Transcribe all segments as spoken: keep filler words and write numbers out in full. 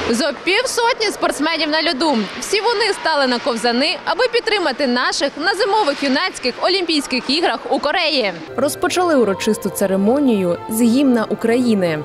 Зо півсотні спортсменів на льоду. Всі вони стали на ковзани, аби підтримати наших на зимових юнацьких Олімпійських іграх у Кореї. Розпочали урочисту церемонію з гімна України.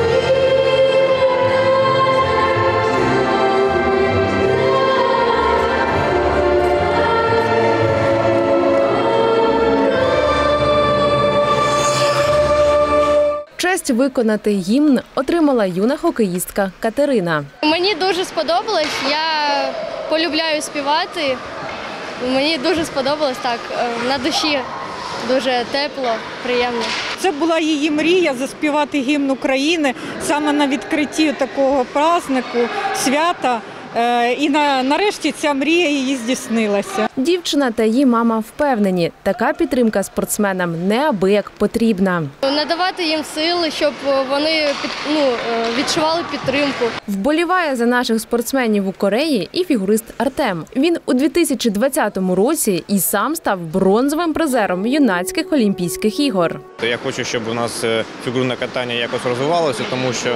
Честь виконати гімн отримала юна хокеїстка Катерина. Мені дуже сподобалось, я полюбляю співати, мені дуже сподобалось так, на душі дуже тепло, приємно. Це була її мрія заспівати гімн України саме на відкритті такого празднику, свята. І нарешті ця мрія її здійснилася. Дівчина та її мама впевнені, така підтримка спортсменам неабияк потрібна. Надавати їм сили, щоб вони ну, відчували підтримку. Вболіває за наших спортсменів у Кореї і фігурист Артем. Він у дві тисячі двадцятому році і сам став бронзовим призером юнацьких Олімпійських ігор. Я хочу, щоб у нас фігурне катання якось розвивалося, тому що е,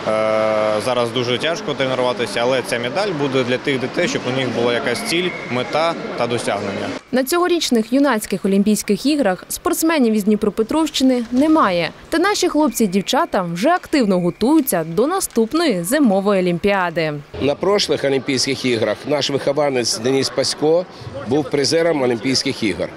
зараз дуже тяжко тренуватися, але ця медаль буде для тих дітей, щоб у них була якась ціль, мета та досягнення. На цьогорічних юнацьких Олімпійських іграх спортсменів із Дніпропетровщини немає. Та наші хлопці і дівчата вже активно готуються до наступної зимової олімпіади. На прошлих Олімпійських іграх наш вихованець Денис Пасько був призером Олімпійських ігор.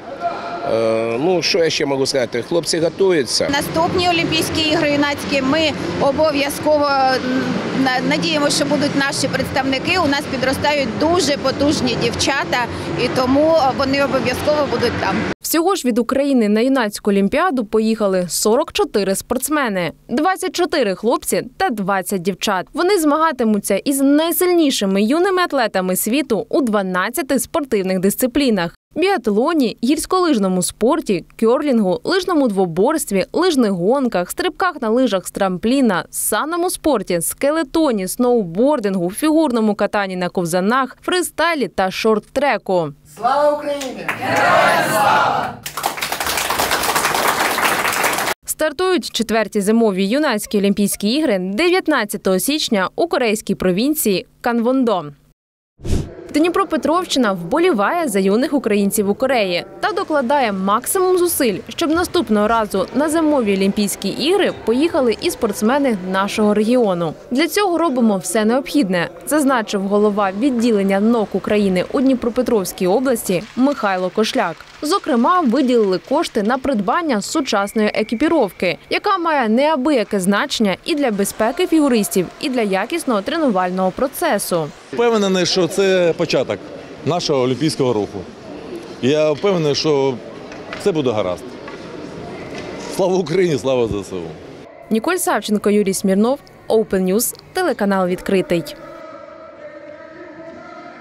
Ну, що я ще можу сказати? Хлопці готуються. Наступні Олімпійські ігри юнацькі ми обов'язково надіємося, що будуть наші представники. У нас підростають дуже потужні дівчата, і тому вони обов'язково будуть там. Всього ж від України на юнацьку олімпіаду поїхали сорок чотири спортсмени, двадцять чотири хлопці та двадцять дівчат. Вони змагатимуться із найсильнішими юними атлетами світу у дванадцяти спортивних дисциплінах. Біатлоні, гірськолижному спорті, кьорлінгу, лижному двоборстві, лижних гонках, стрибках на лижах з трампліна, санному спорті, скелетоні, сноубордингу, фігурному катанні на ковзанах, фристайлі та шорт-треку. Слава Україні! Героям слава! Стартують четверті зимові юнацькі Олімпійські ігри дев'ятнадцятого січня у корейській провінції Канвондо. Дніпропетровщина вболіває за юних українців у Кореї та докладає максимум зусиль, щоб наступного разу на зимові Олімпійські ігри поїхали і спортсмени нашого регіону. Для цього робимо все необхідне, зазначив голова відділення НОК України у Дніпропетровській області Михайло Кошляк. Зокрема, виділили кошти на придбання сучасної екіпіровки, яка має неабияке значення і для безпеки фігуристів, і для якісного тренувального процесу. Впевнений, що це початок нашого олімпійського руху. Я впевнений, що все буде гаразд. Слава Україні, слава ЗСУ! Ніколь Савченко, Юрій Смірнов, Open News, телеканал «Відкритий».